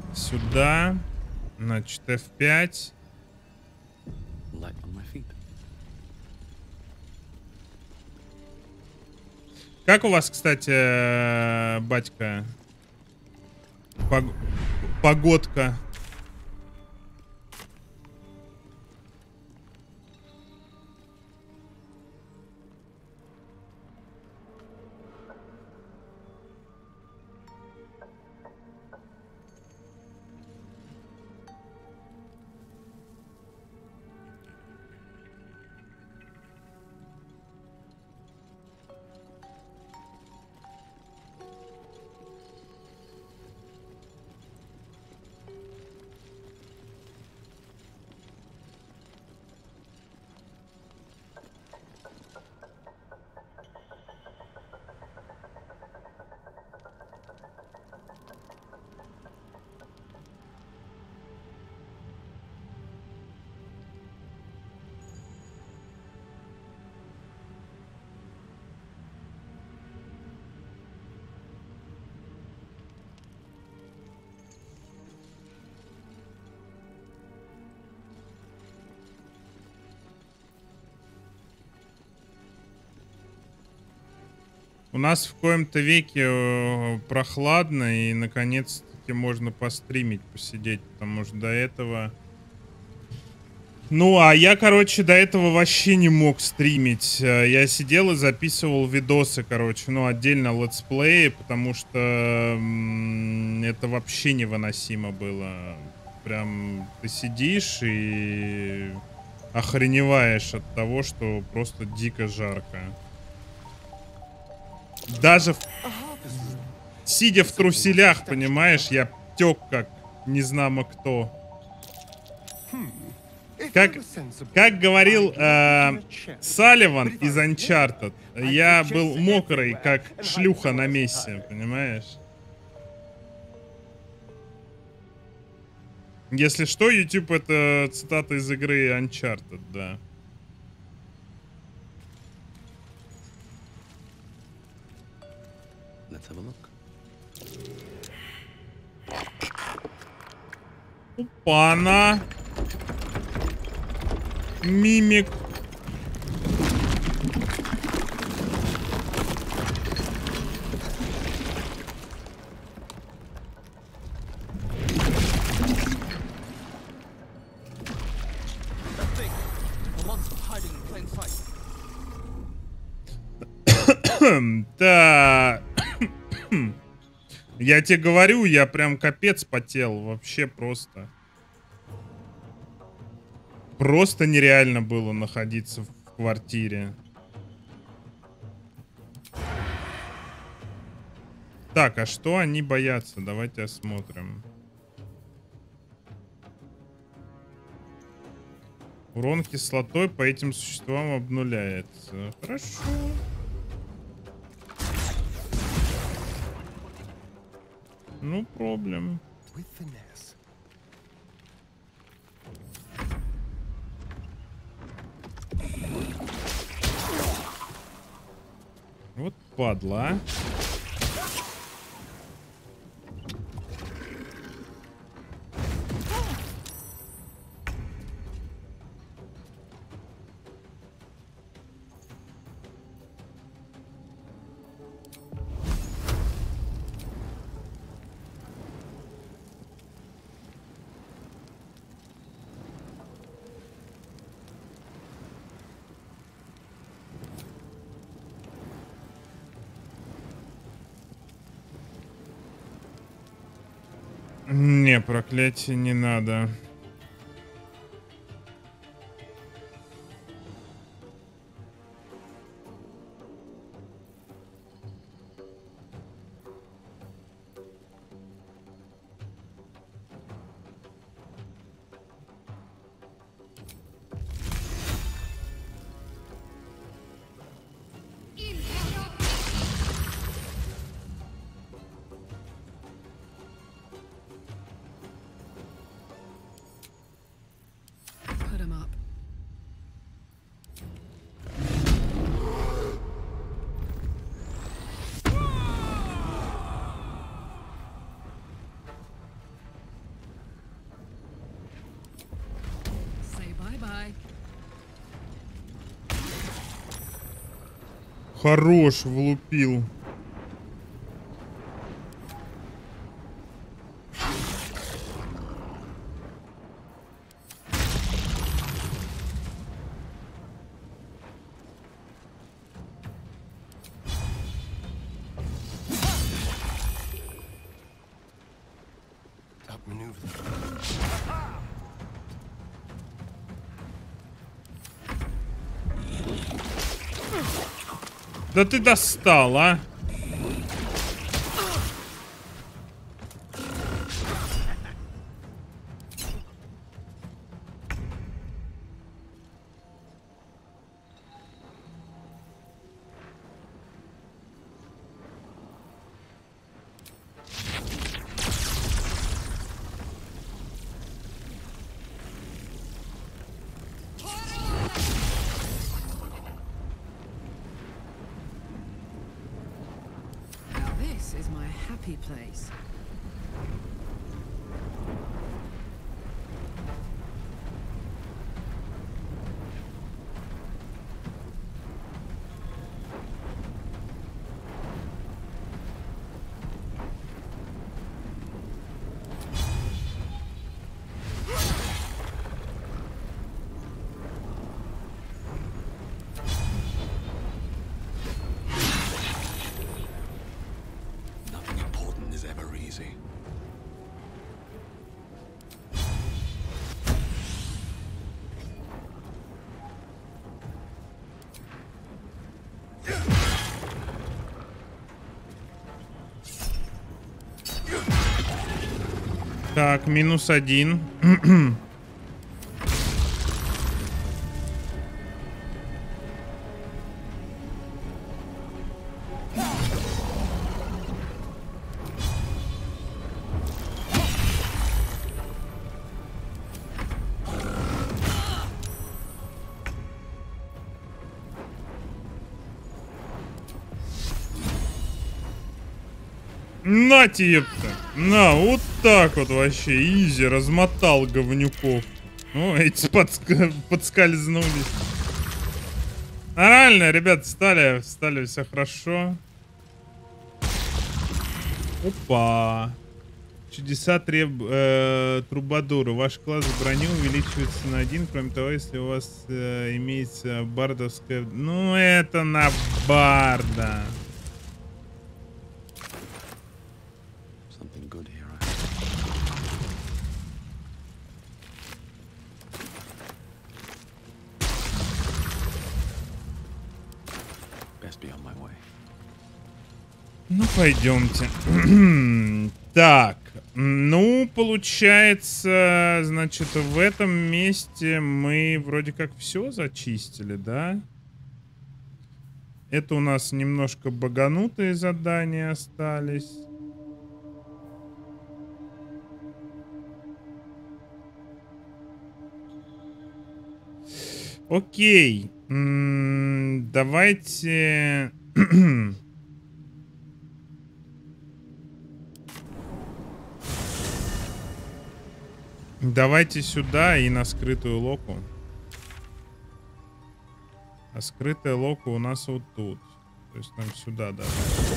Сюда. Значит, F5. Как у вас, кстати, батька? Погодка. У нас в коем-то веке прохладно, и наконец-таки можно постримить, посидеть, потому что до этого... Ну, а я, короче, до этого вообще не мог стримить. Я сидел и записывал видосы, короче, ну, отдельно летсплеи, потому что это вообще невыносимо было. Прям ты сидишь и охреневаешь от того, что просто дико жарко. Даже сидя в труселях, понимаешь, я тек как незнамо кто. Как говорил Салливан из Uncharted, я был мокрый, как шлюха на мессе, понимаешь? Если что, YouTube — это цитата из игры Uncharted, да. Опа-на! Мимик. Да. Я тебе говорю, я прям капец потел. Вообще просто. Просто нереально было находиться в квартире. Так, а что они боятся? Давайте осмотрим. Урон кислотой по этим существам обнуляется. Хорошо. Ну, проблем. Вот падла, а. Не, проклятие не надо. Хорош, влупил. Да ты достал, а? Now this is my happy place. Nothing important is ever easy. Так, -1. Нате, ёпта. На, вот так вот вообще. Изи, размотал говнюков. Ну, эти подскользнулись. Нормально, ребят, встали, все хорошо. Опа. Чудеса трубадура. Ваш класс брони увеличивается на 1. Кроме того, если у вас имеется бардовская... Ну, это на барда. Something good here. Best be on my way. Ну, пойдемте. Так, ну, получается, значит, в этом месте мы вроде как все зачистили, да? Это у нас немножко баганутые задания остались. Окей. Давайте... Давайте сюда и на скрытую локу. А скрытая лока у нас вот тут. То есть нам сюда даже.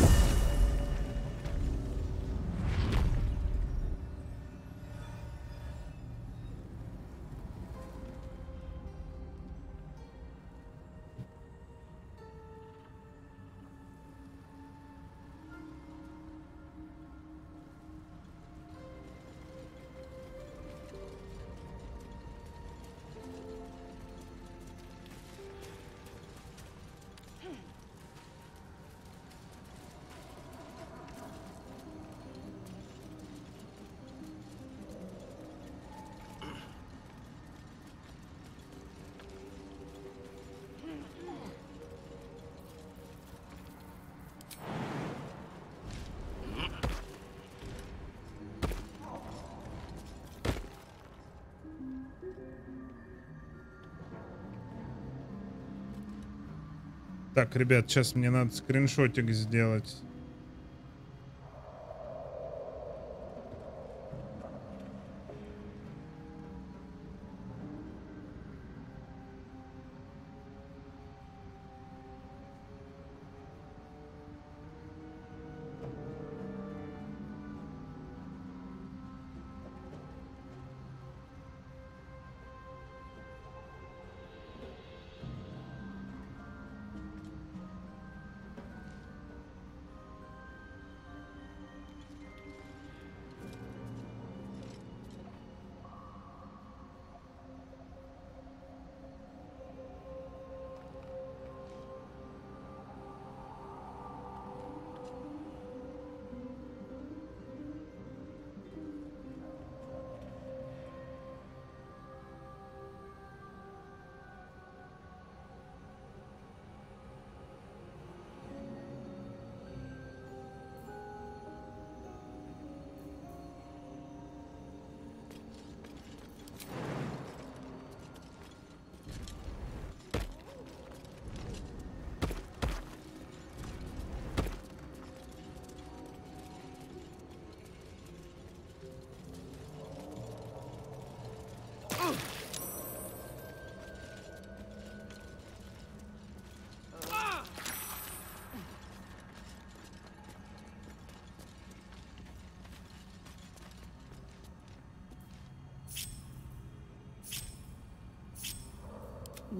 Так, ребят, сейчас мне надо скриншотик сделать.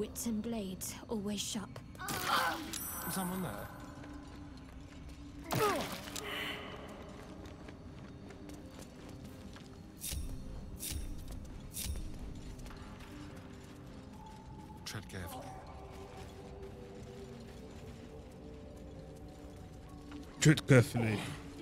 wits and blades always sharp. Someone there? Tread carefully. Tread carefully.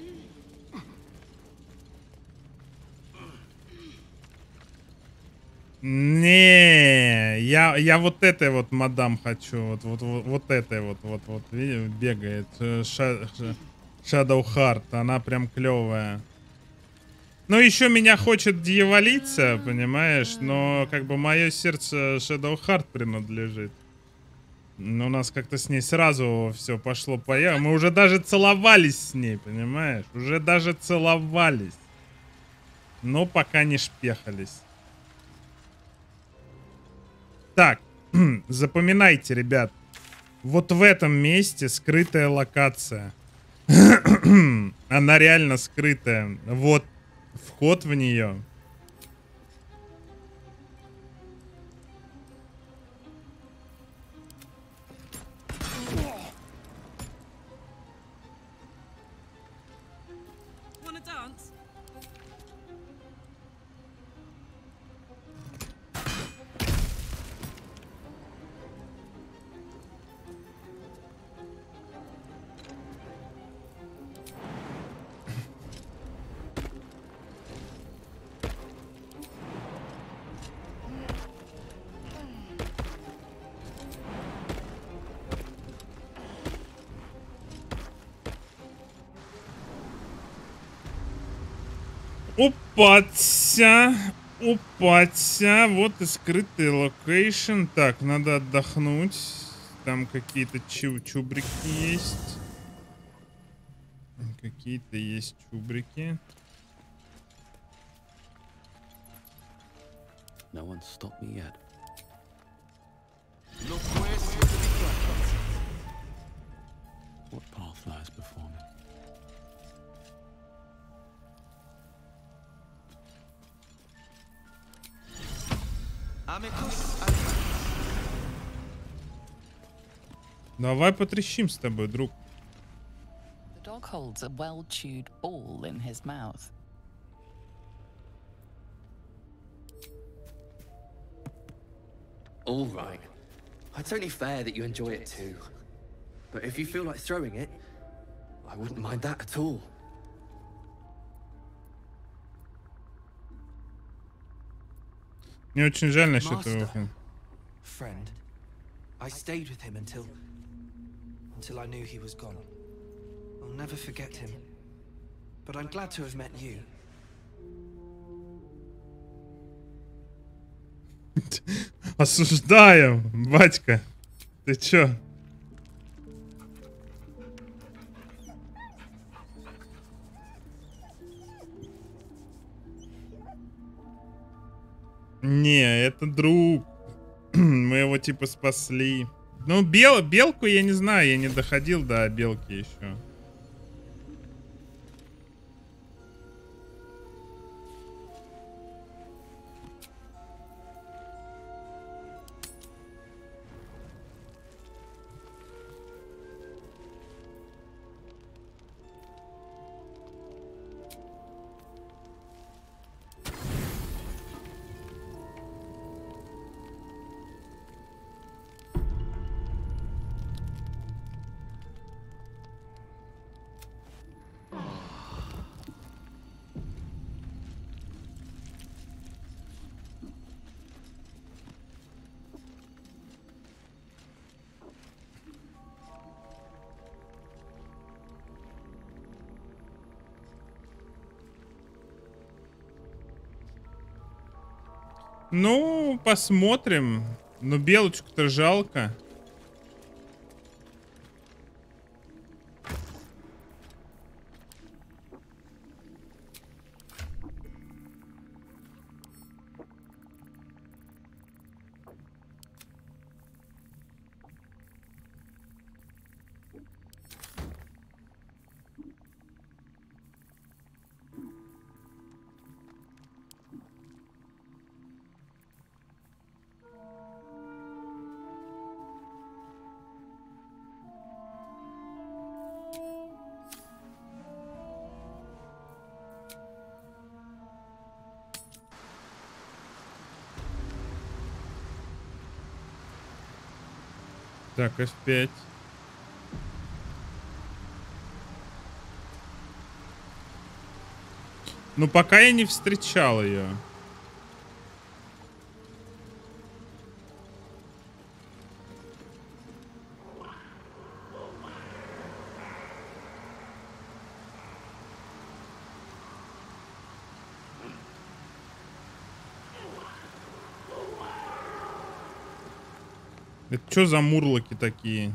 Не, я вот этой вот мадам хочу, вот этой вот, видишь, бегает, Shadow Heart, она прям клевая. Ну еще меня хочет дьяволица, понимаешь, но как бы мое сердце Shadow Heart принадлежит. Но у нас как-то с ней сразу все пошло поехало, мы уже даже целовались с ней, понимаешь, уже даже целовались, но пока не шпехались. Так, запоминайте, ребят. Вот в этом месте скрытая локация. Она реально скрытая. Вот вход в нее. Wanna dance? Упаться. Упаться. Вот и скрытый локейшн. Так, надо отдохнуть. Там какие-то чубрики есть. Какие-то есть чубрики. No one's stopped me yet. What path lies before me? Давай потрещим с тобой, друг. The dog holds a well-chewed ball in his mouth. All right. It's only fair that you enjoy it too. But if you feel like throwing it, I wouldn't mind that at all. Мне очень жаль насчет Master. его. Friend, I stayed with him until I knew he was gone. I'll never forget him. But I'm glad to have met you. Осуждаю, батька. Ты чё? Не, это друг. Мы его типа спасли. Ну, белку я не знаю, я не доходил до белки еще. Ну, посмотрим. Ну, белочку-то жалко. Так, F5. Ну, пока я не встречал ее. Это что за мурлоки такие?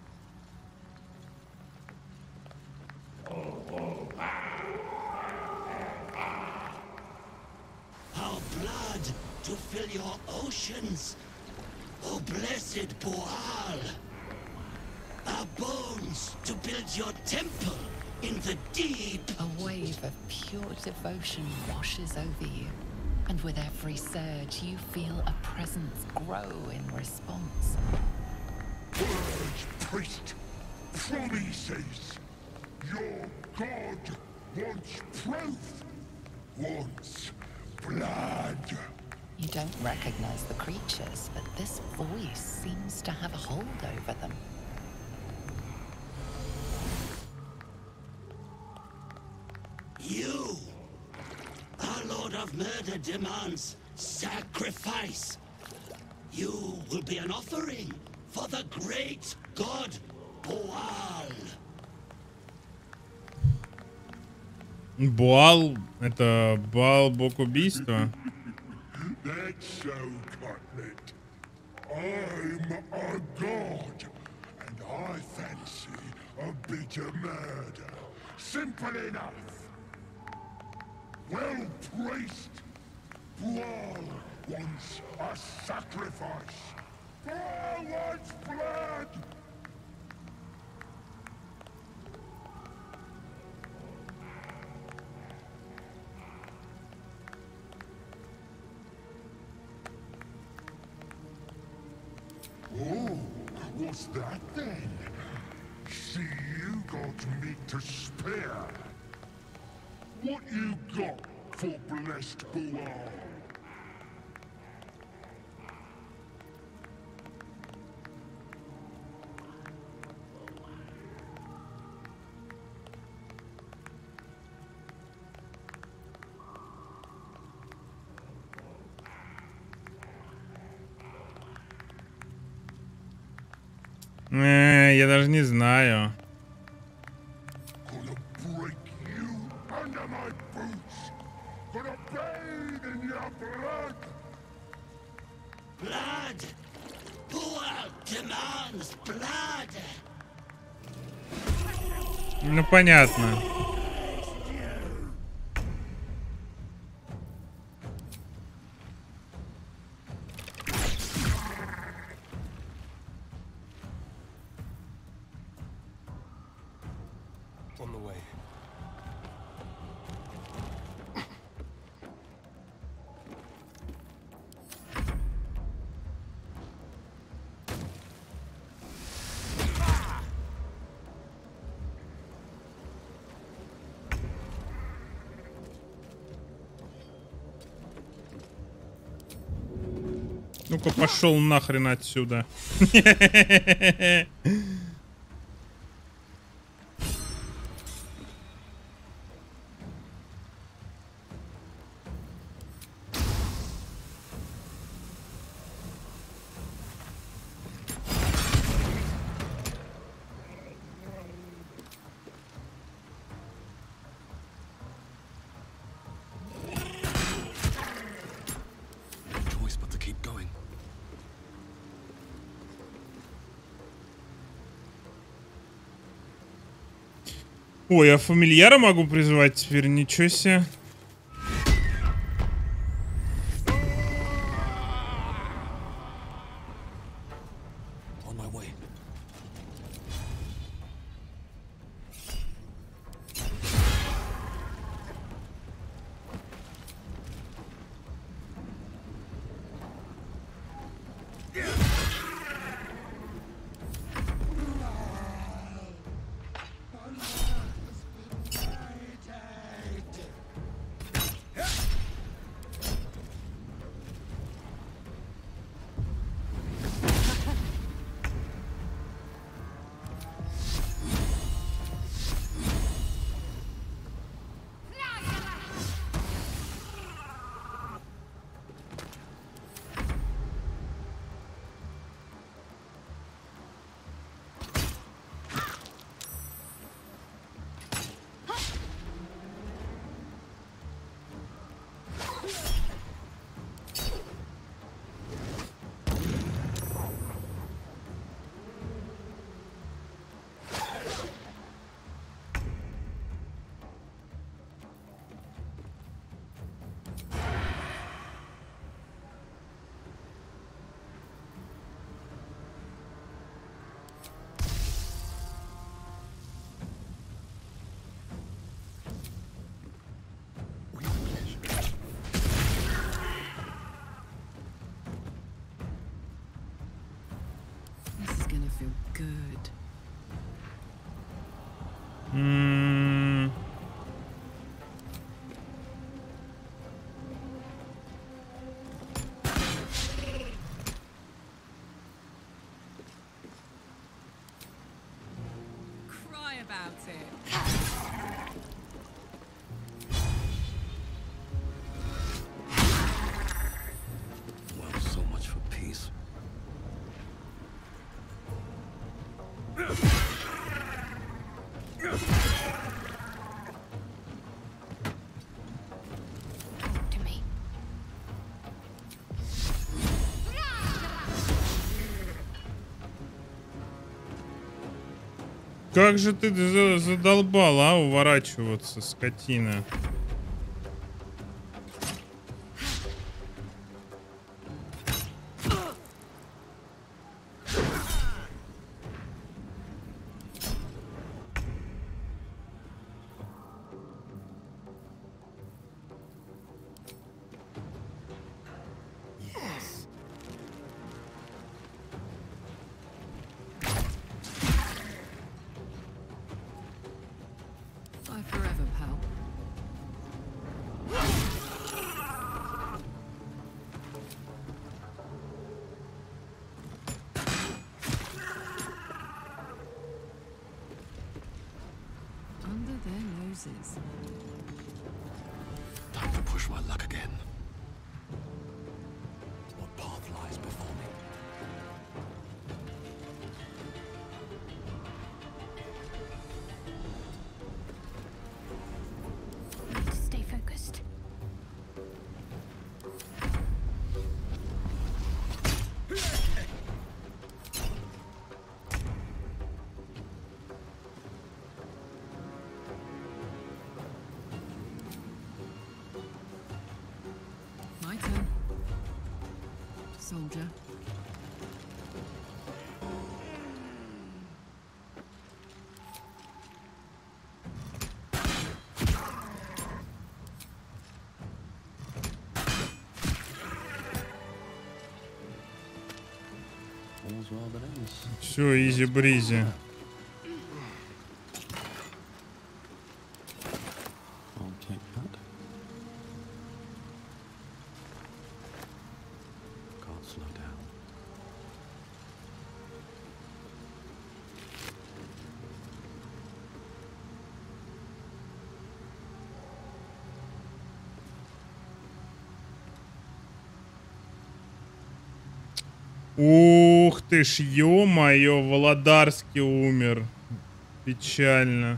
Our blood to fill your oceans, O blessed Boal. Our bones to build your temple in the deep. A wave of pure devotion washes over you, and with every surge, you feel a presence grow in response. Purge, priest. Promises. Your god wants proof. Wants blood. You don't recognize the creatures, but this voice seems to have a hold over them. You, our Lord of Murder, demands sacrifice. You will be an offering for the great god Boal. Буал, это Буал бог убийства. That's so, Cutlet. I'm a god, and I fancy a bit of murder. Simple enough. Well, priest, Boal wants a sacrifice. Boal wants blood. Oh, what's that then? See, you got meat to spare. What you got for blessed Boal? Я даже не знаю. Gonna break you under my boots. Gonna bathe in your blood. Blood! Boal demands blood! Ну, понятно. On the way. Ну-ка, пошел нахрен отсюда. Choice but to keep going. Ой, а фамильяра могу призвать теперь, ничего себе. On my way. Well, so much for peace. Talk to me. Как же ты задолбал, а, уворачиваться, скотина. Bye forever, pal. Under their noses. Time to push my luck again. What path lies before me? Need to stay focused. My turn. Soldier. All's well that ends. Все, изи-бризи. I'll take that. Can't slow down. Ух ты ж, ё-моё, Володарский умер. Печально.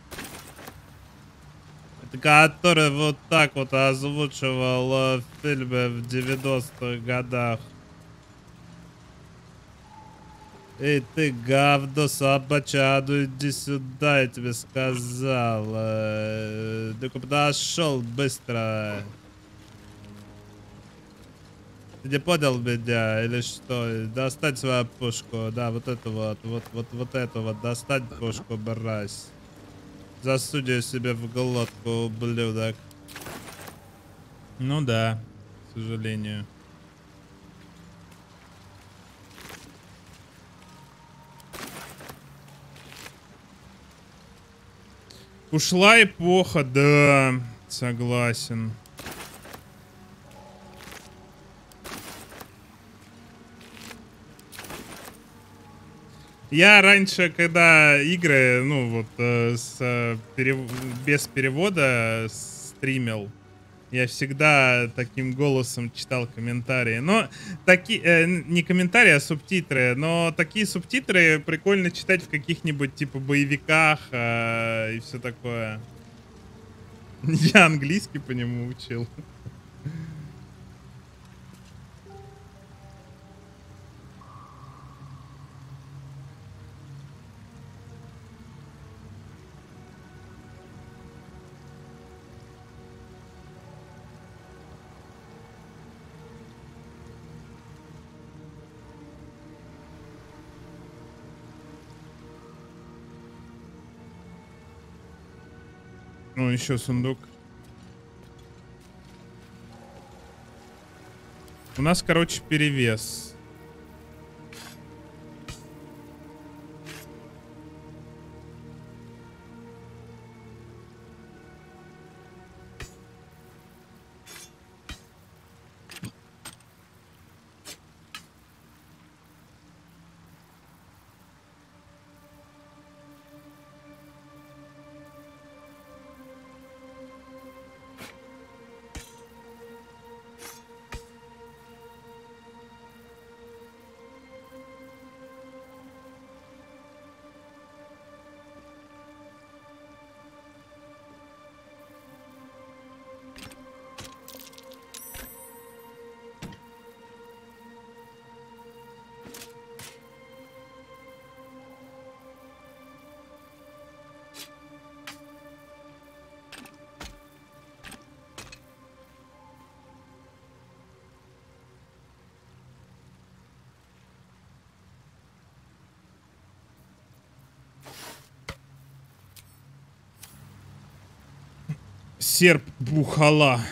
Это который вот так вот озвучивал в фильме в 90-х годах. Эй, ты говно собача, ну иди сюда, я тебе сказал. Ну-ка подошел быстро. Ты не понял меня или что? Достань свою пушку, да, вот эту вот эту вот, достань пушку, мразь. Засунь ее себе в глотку, ублюдок. Ну да, к сожалению. Ушла эпоха, да, согласен. Я раньше, когда игры, ну вот, без перевода стримил, я всегда таким голосом читал комментарии. Но такие, не комментарии, а субтитры. Но такие субтитры прикольно читать в каких-нибудь типа боевиках и все такое. Я английский по нему учил. Ну, еще сундук. У нас, короче, перевес. Серп Бухала.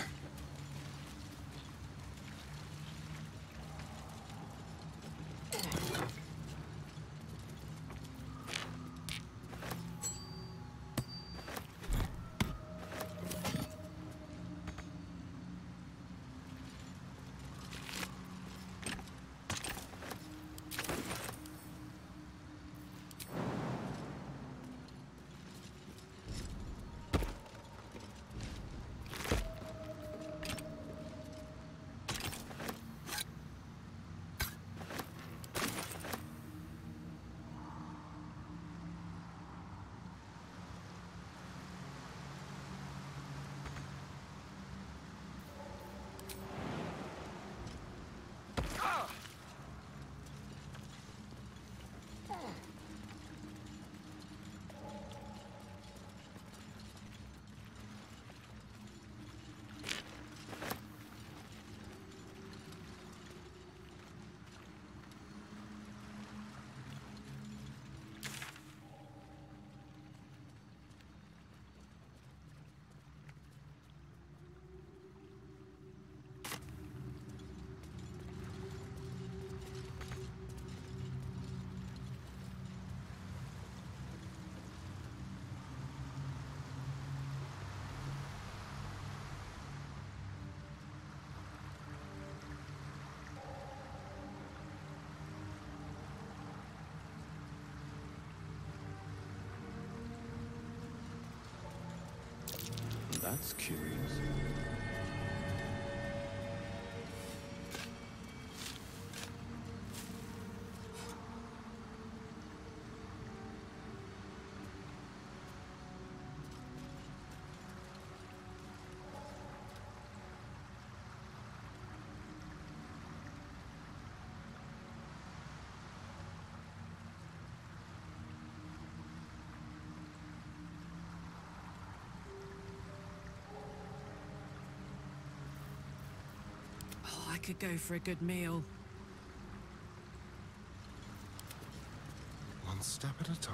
That's curious. Oh, I could go for a good meal. One step at a time.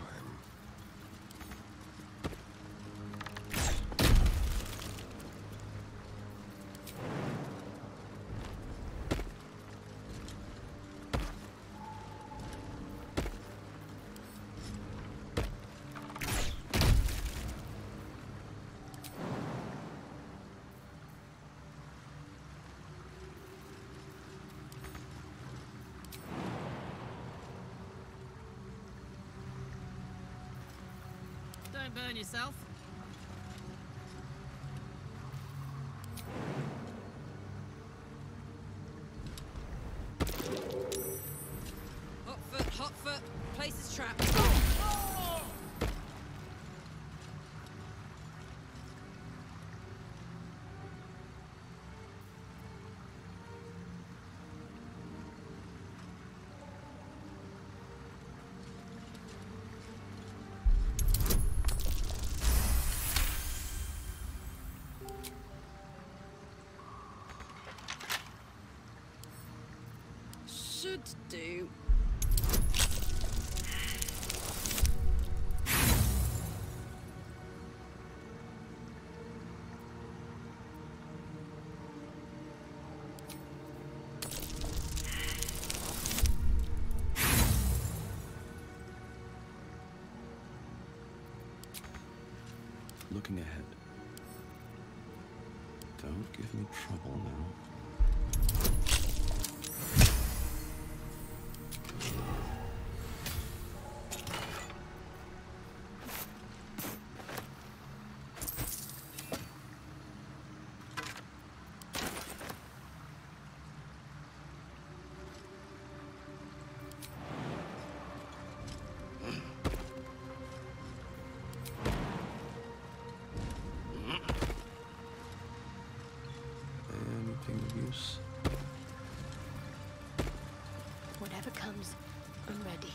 Don't burn yourself. Hot foot. Place is trapped. Should do. Looking ahead. Don't give me trouble now. Anything of use? Whatever comes, I'm ready.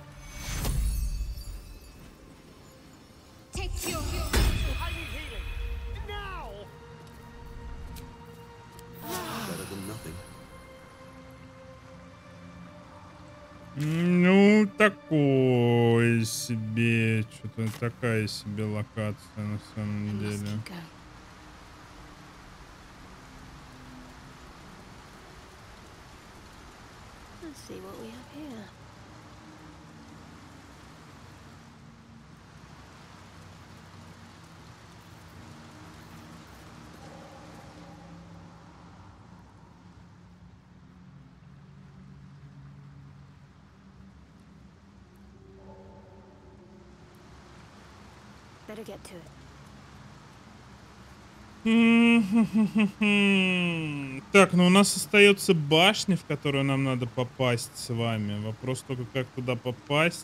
Take your... I need healing! Now! Better than nothing. Ну, такое себе. Что-то такая себе локация на самом We must деле. keep going. Let's see what we have here. Better get to it. Так, ну у нас остается башня, в которую нам надо попасть с вами. Вопрос только, как туда попасть.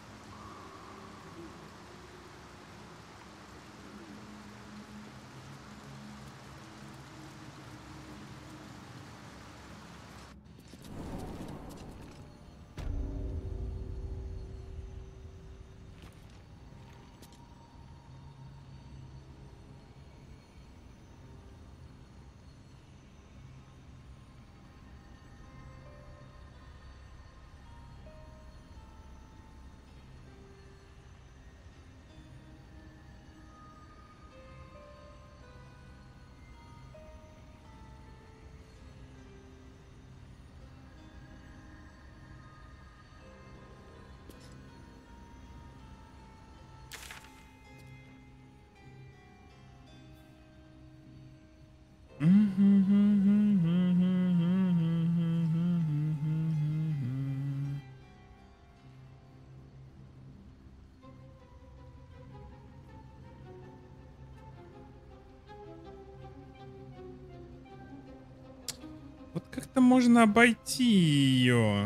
Вот как-то можно обойти ее.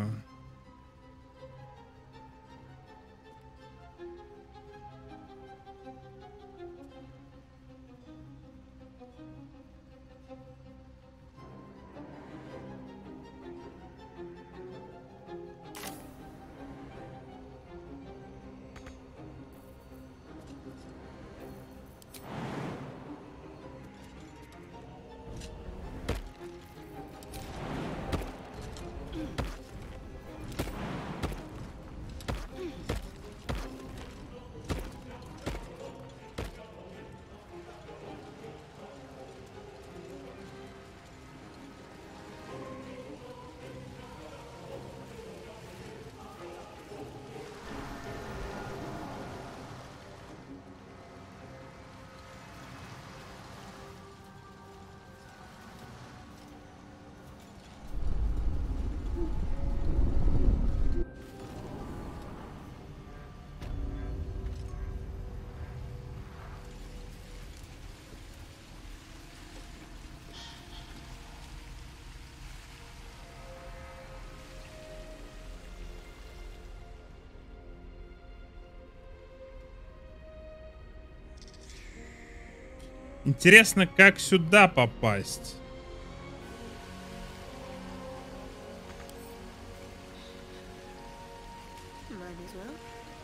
Интересно, как сюда попасть? Might as well.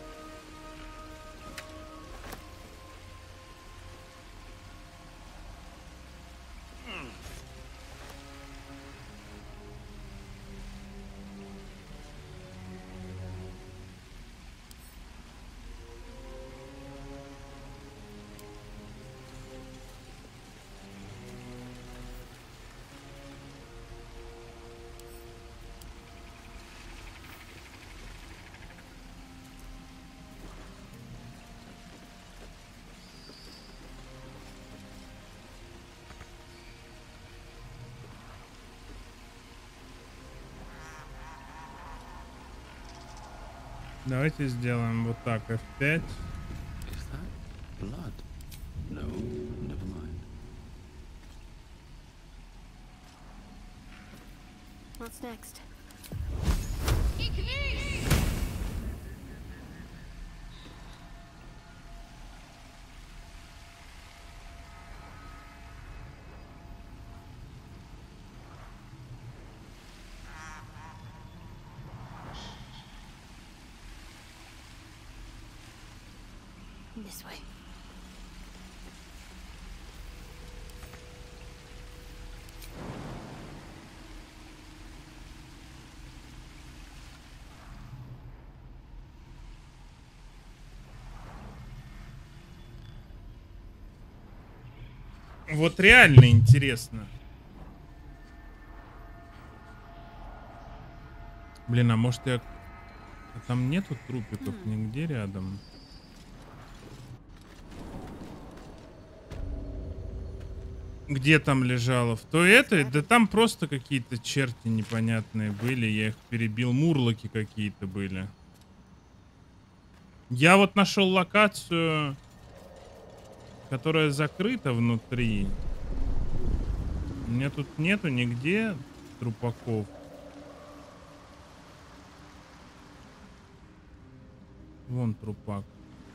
Давайте сделаем вот так, F5. Is that blood? No, never mind. What's next? This way. Вот реально интересно. Блин, а может я... А там нету трупиков нигде рядом? Где там лежало? В той этой? Да там просто какие-то черти непонятные были. Я их перебил. Мурлоки какие-то были. Я вот нашел локацию, которая закрыта внутри. У меня тут нету нигде трупаков. Вон трупак.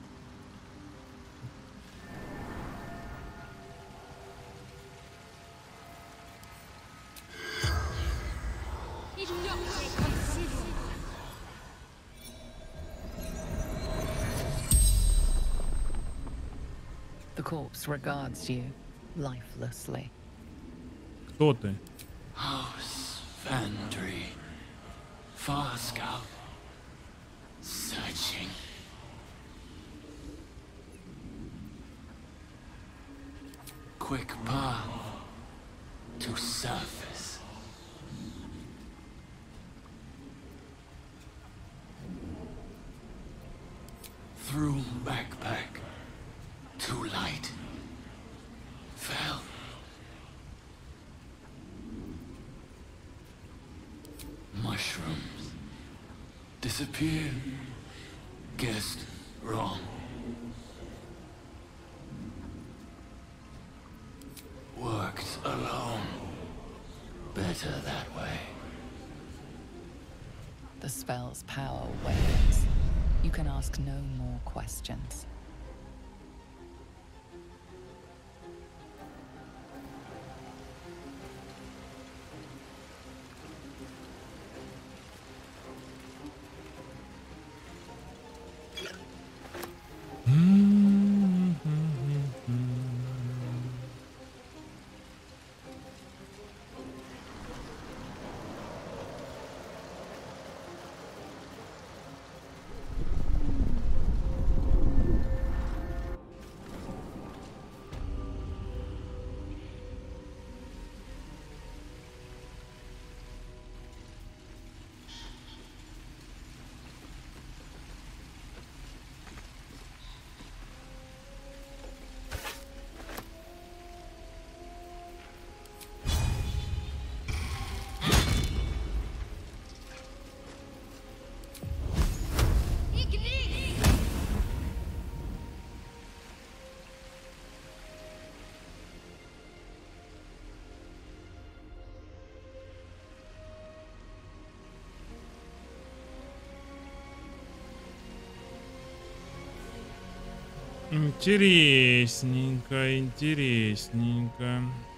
The corpse regards you lifelessly. Кто ты? House Vandry. Far Scout. Searching. Quick path to surface. Through backpack to light. Fell. Mushrooms. Disappear. Guessed wrong. Worked alone. Better that way. The spell's power wanes. You can ask no more questions. Интересненько, интересненько.